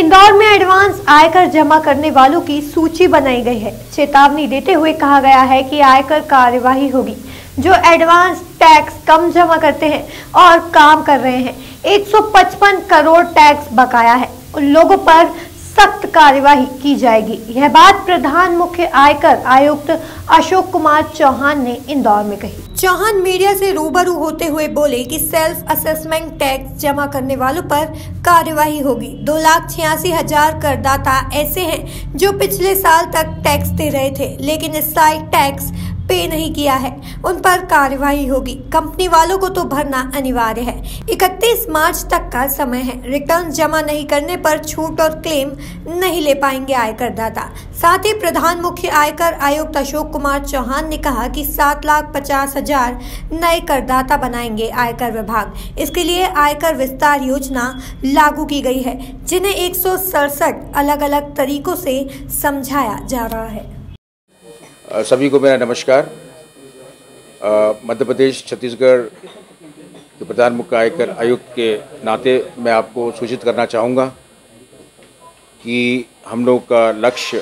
इंदौर में एडवांस आयकर जमा करने वालों की सूची बनाई गई है। चेतावनी देते हुए कहा गया है कि आयकर कार्यवाही होगी। जो एडवांस टैक्स कम जमा करते हैं और काम कर रहे हैं, 155 करोड़ टैक्स बकाया है, उन लोगों पर सख्त कार्यवाही की जाएगी। यह बात प्रधान मुख्य आयकर आयुक्त अशोक कुमार चौहान ने इंदौर में कही। चौहान मीडिया से रूबरू होते हुए बोले कि सेल्फ असेसमेंट टैक्स जमा करने वालों पर कार्यवाही होगी। 2,86,000 करदाता ऐसे हैं जो पिछले साल तक टैक्स दे रहे थे लेकिन इस साल टैक्स पे नहीं किया है, उन पर कार्यवाही होगी। कंपनी वालों को तो भरना अनिवार्य है। 31 मार्च तक का समय है। रिटर्न जमा नहीं करने पर छूट और क्लेम नहीं ले पाएंगे आयकर दाता। साथ ही प्रधान मुख्य आयकर आयुक्त अशोक कुमार चौहान ने कहा कि 7,50,000 नए करदाता बनाएंगे आयकर विभाग। इसके लिए आयकर विस्तार योजना लागू की गई है, जिन्हें 167 अलग अलग तरीकों से समझाया जा रहा है। सभी को मेरा नमस्कार। मध्य प्रदेश छत्तीसगढ़ के प्रधान मुख्य आयकर आयुक्त के नाते मैं आपको सूचित करना चाहूँगा कि हम लोग का लक्ष्य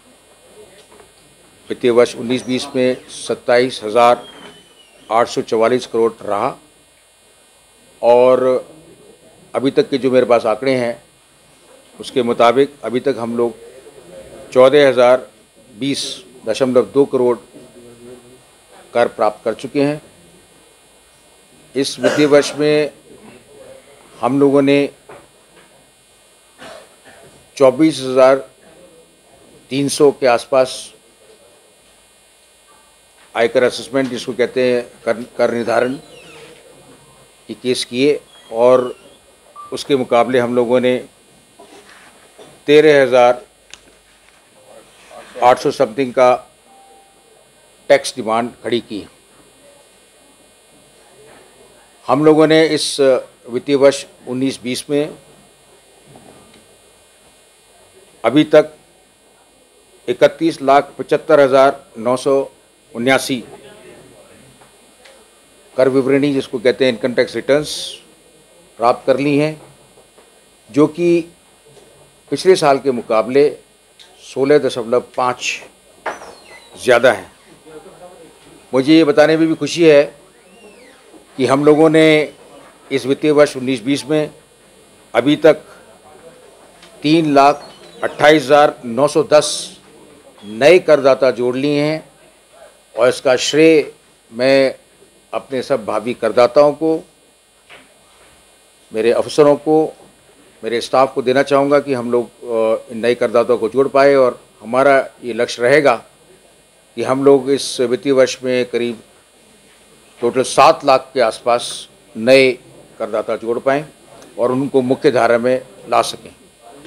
वित्तीय वर्ष 19-20 में 27,844 करोड़ रहा और अभी तक के जो मेरे पास आंकड़े हैं उसके मुताबिक अभी तक हम लोग 14,020.2 करोड़ कर प्राप्त कर चुके हैं। इस वित्तीय वर्ष में हम लोगों ने 24,300 के आसपास आयकर असेसमेंट जिसको कहते हैं कर निर्धारण की केस किए और उसके मुकाबले हम लोगों ने 13,800 समथिंग का टैक्स डिमांड खड़ी की। हम लोगों ने इस वित्तीय वर्ष 19-20 में अभी तक 31,75,979 कर विवरणी जिसको कहते हैं इनकम टैक्स रिटर्न्स प्राप्त कर ली हैं, जो कि पिछले साल के मुकाबले 16.5 ज़्यादा है। मुझे ये बताने में भी खुशी है कि हम लोगों ने इस वित्तीय वर्ष 19-20 में अभी तक 3,28,910 नए करदाता जोड़ लिए हैं और इसका श्रेय मैं अपने सब भावी करदाताओं को, मेरे अफसरों को, मेरे स्टाफ को देना चाहूँगा कि हम लोग इन नए करदाताओं को जोड़ पाए और हमारा ये लक्ष्य रहेगा कि हम लोग इस वित्तीय वर्ष में करीब टोटल 7 लाख के आसपास नए करदाता जोड़ पाएँ और उनको मुख्य धारा में ला सकें।